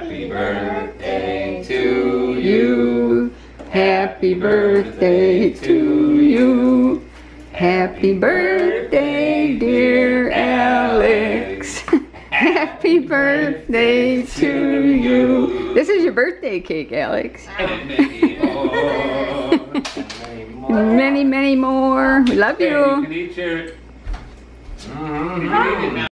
Happy birthday to you. Happy birthday to you. Happy birthday, dear Alex. Happy birthday to you. This is your birthday cake, Alex. Many, many more. We love you. You can eat your